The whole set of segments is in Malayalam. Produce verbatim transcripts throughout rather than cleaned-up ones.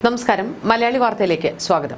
നമസ്കാരം, മലയാളി വാർത്തയിലേക്ക് സ്വാഗതം.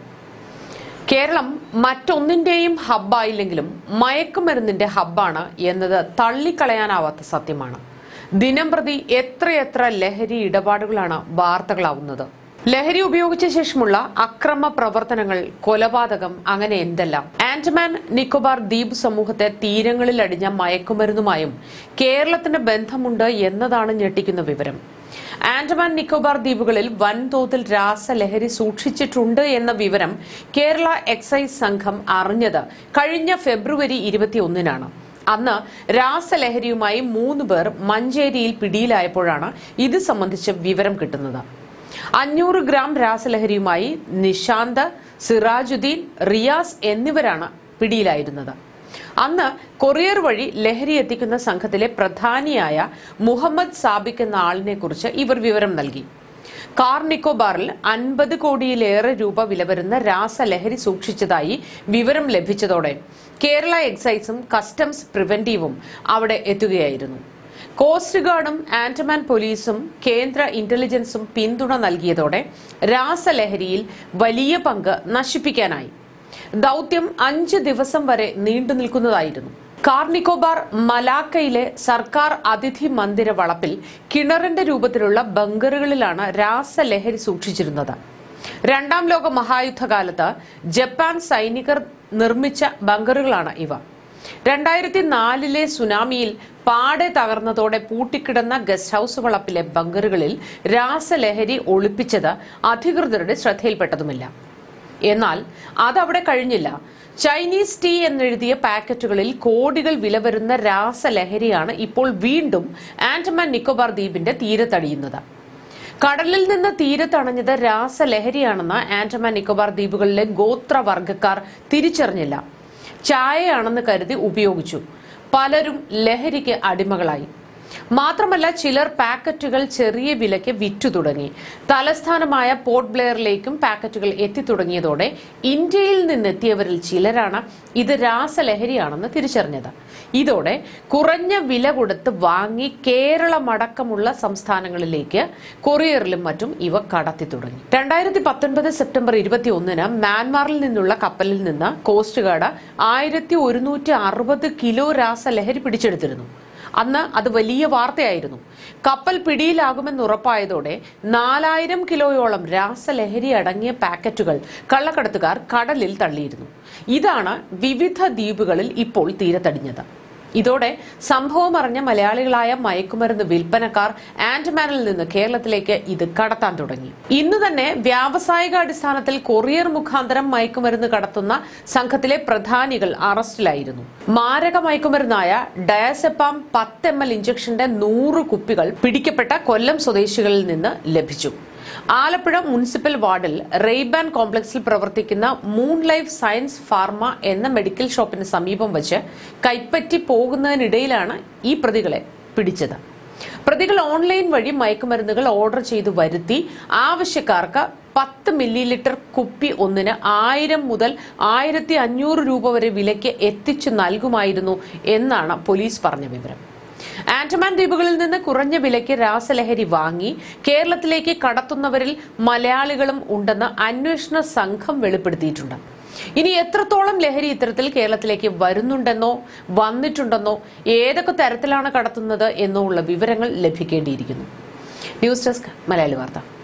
കേരളം മറ്റൊന്നിന്റെയും ഹബ്ബായില്ലെങ്കിലും മയക്കുമരുന്നിന്റെ ഹബ്ബാണ് എന്നത് തള്ളിക്കളയാനാവാത്ത സത്യമാണ്. ദിനംപ്രതി എത്രയെത്ര ലഹരി ഇടപാടുകളാണ് വാർത്തകളാവുന്നത്. ലഹരി ഉപയോഗിച്ച ശേഷമുള്ള അക്രമ പ്രവർത്തനങ്ങൾ, കൊലപാതകം, അങ്ങനെ എന്തെല്ലാം. ആൻഡമാൻ നിക്കോബാർ ദ്വീപ് സമൂഹത്തെ തീരങ്ങളിൽ അടിഞ്ഞ മയക്കുമരുന്നുമായും കേരളത്തിന് ബന്ധമുണ്ട് എന്നതാണ് ഞെട്ടിക്കുന്ന വിവരം. ആൻഡമാൻ നിക്കോബാർ ദ്വീപുകളിൽ വൻതോതിൽ രാസലഹരി സൂക്ഷിച്ചിട്ടുണ്ട് എന്ന വിവരം കേരള എക്സൈസ് സംഘം അറിഞ്ഞത് കഴിഞ്ഞ ഫെബ്രുവരി ഇരുപത്തിയൊന്നിനാണ്. അന്ന് രാസലഹരിയുമായി മൂന്ന് പേർ മഞ്ചേരിയിൽ പിടിയിലായപ്പോഴാണ് ഇത് സംബന്ധിച്ച് വിവരം കിട്ടുന്നത്. അഞ്ഞൂറ് ഗ്രാം രാസലഹരിയുമായി നിശാന്ത്, സിറാജുദ്ദീൻ, റിയാസ് എന്നിവരാണ് പിടിയിലായിരുന്നത്. അന്ന് കൊറിയർ വഴി ലഹരി എത്തിക്കുന്ന സംഘത്തിലെ പ്രധാനിയായ മുഹമ്മദ് സാബിക് എന്ന ആളിനെ കുറിച്ച് ഇവർ വിവരം നൽകി. കാർ നിക്കോബാറിൽ അൻപത് കോടിയിലേറെ രൂപ വില വരുന്ന രാസലഹരി സൂക്ഷിച്ചതായി വിവരം ലഭിച്ചതോടെ കേരള എക്സൈസും കസ്റ്റംസ് പ്രിവന്റീവും അവിടെ എത്തുകയായിരുന്നു. കോസ്റ്റ് ഗാർഡും ആൻഡമാൻ പോലീസും കേന്ദ്ര ഇന്റലിജൻസും പിന്തുണ നൽകിയതോടെ രാസലഹരിയിൽ വലിയ പങ്ക് നശിപ്പിക്കാനായി. ദൌത്യം അഞ്ച് ദിവസം വരെ നീണ്ടു നിൽക്കുന്നതായിരുന്നു. കാർ നിക്കോബാർ മലാക്കയിലെ സർക്കാർ അതിഥി മന്ദിര വളപ്പിൽ കിണറിന്റെ രൂപത്തിലുള്ള ബങ്കറുകളിലാണ് രാസലഹരി സൂക്ഷിച്ചിരുന്നത്. രണ്ടാം ലോക മഹായുദ്ധകാലത്ത് ജപ്പാൻ സൈനികർ നിർമ്മിച്ച ബങ്കറുകളാണ് ഇവ. രണ്ടായിരത്തി നാലിലെ സുനാമിയിൽ പാടെ തകർന്നതോടെ പൂട്ടിക്കിടന്ന ഗസ്റ്റ് ഹൌസ് വളപ്പിലെ ബങ്കറുകളിൽ രാസലഹരി ഒളിപ്പിച്ചത് അധികൃതരുടെ ശ്രദ്ധയിൽപ്പെട്ടതുമില്ല. എന്നാൽ അതവിടെ കഴിഞ്ഞില്ല. ചൈനീസ് ടീ എന്നെഴുതിയ പാക്കറ്റുകളിൽ കോടികൾ വില വരുന്ന രാസലഹരിയാണ് ഇപ്പോൾ വീണ്ടും ആൻഡമാൻ നിക്കോബാർ ദ്വീപിന്റെ തീരത്തടിയുന്നത്. കടലിൽ നിന്ന് തീരത്തണഞ്ഞത് രാസലഹരിയാണെന്ന് ആൻഡമാൻ നിക്കോബാർ ദ്വീപുകളിലെ ഗോത്രവർഗക്കാർ തിരിച്ചറിഞ്ഞില്ല. ചായയാണെന്ന് കരുതി ഉപയോഗിച്ചു. പലരും ലഹരിക്ക് അടിമകളായി. മാത്രമല്ല, ചിലർ പാക്കറ്റുകൾ ചെറിയ വിലയ്ക്ക് വിറ്റു തുടങ്ങി. തലസ്ഥാനമായ പോർട്ട് ബ്ലെയറിലേക്കും പാക്കറ്റുകൾ എത്തിത്തുടങ്ങിയതോടെ ഇന്ത്യയിൽ നിന്നെത്തിയവരിൽ ചിലരാണ് ഇത് രാസലഹരിയാണെന്ന് തിരിച്ചറിഞ്ഞത്. ഇതോടെ കുറഞ്ഞ വില കൊടുത്ത് വാങ്ങി കേരളമടക്കമുള്ള സംസ്ഥാനങ്ങളിലേക്ക് കൊറിയറിലും മറ്റും ഇവ കടത്തി തുടങ്ങി. രണ്ടായിരത്തി പത്തൊൻപത് സെപ്റ്റംബർ ഇരുപത്തി ഒന്നിന് മ്യാൻമാറിൽ നിന്നുള്ള കപ്പലിൽ നിന്ന് കോസ്റ്റ് ഗാർഡ് ആയിരത്തി ഒരുന്നൂറ്റി അറുപത് കിലോ രാസലഹരി പിടിച്ചെടുത്തിരുന്നു. അന്ന് അത് വലിയ വാർത്തയായിരുന്നു. കപ്പൽ പിടിയിലാകുമെന്ന് ഉറപ്പായതോടെ നാലായിരം കിലോയോളം രാസലഹരി അടങ്ങിയ പാക്കറ്റുകൾ കള്ളക്കടത്തുകാർ കടലിൽ തള്ളിയിരുന്നു. ഇതാണ് വിവിധ ദ്വീപുകളിൽ ഇപ്പോൾ തീരത്തടിഞ്ഞത്. ഇതോടെ സംഭവം അറിഞ്ഞ മലയാളികളായ മയക്കുമരുന്ന് വിൽപ്പനക്കാർ ആൻഡമാനിൽ നിന്ന് കേരളത്തിലേക്ക് ഇത് കടത്താൻ തുടങ്ങി. ഇന്ന് തന്നെ വ്യാവസായികാടിസ്ഥാനത്തിൽ കൊറിയർ മുഖാന്തരം മയക്കുമരുന്ന് കടത്തുന്ന സംഘത്തിലെ പ്രധാനികൾ അറസ്റ്റിലായിരുന്നു. മാരക മയക്കുമരുന്നായ ഡയസെപ്പാം പത്ത് എം എൽ ഇഞ്ചക്ഷന്റെ നൂറ് കുപ്പികൾ പിടിക്കപ്പെട്ട കൊല്ലം സ്വദേശികളിൽ നിന്ന് ലഭിച്ചു. ആലപ്പുഴ മുനിസിപ്പൽ വാർഡിൽ റെയ്ബാൻ കോംപ്ലക്സിൽ പ്രവർത്തിക്കുന്ന മൂൺ ലൈഫ് സയൻസ് ഫാർമ എന്ന മെഡിക്കൽ ഷോപ്പിന് സമീപം വച്ച് കൈപ്പറ്റി പോകുന്നതിനിടയിലാണ് ഈ പ്രതികളെ പിടിച്ചത്. പ്രതികൾ ഓൺലൈൻ വഴി മയക്കുമരുന്നുകൾ ഓർഡർ ചെയ്തു വരുത്തി ആവശ്യക്കാർക്ക് പത്ത് മില്ലി ലിറ്റർ കുപ്പി ഒന്നിന് ആയിരം മുതൽ ആയിരത്തി അഞ്ഞൂറ് രൂപ വരെ വിലയ്ക്ക് എത്തിച്ചു നൽകുമായിരുന്നു എന്നാണ് പോലീസ് പറഞ്ഞ വിവരം. ആൻഡമാൻ ദ്വീപുകളിൽ നിന്ന് കുറഞ്ഞ വിലയ്ക്ക് രാസലഹരി വാങ്ങി കേരളത്തിലേക്ക് കടത്തുന്നവരിൽ മലയാളികളും ഉണ്ടെന്ന് അന്വേഷണ സംഘം വെളിപ്പെടുത്തിയിട്ടുണ്ട്. ഇനി എത്രത്തോളം ലഹരി ഇത്തരത്തിൽ കേരളത്തിലേക്ക് വരുന്നുണ്ടെന്നോ വന്നിട്ടുണ്ടെന്നോ ഏതൊക്കെ തരത്തിലാണ് കടത്തുന്നത് എന്നോ ഉള്ള വിവരങ്ങൾ ലഭിക്കേണ്ടിയിരിക്കുന്നു. ന്യൂസ് ഡെസ്ക്, മലയാളി വാർത്ത.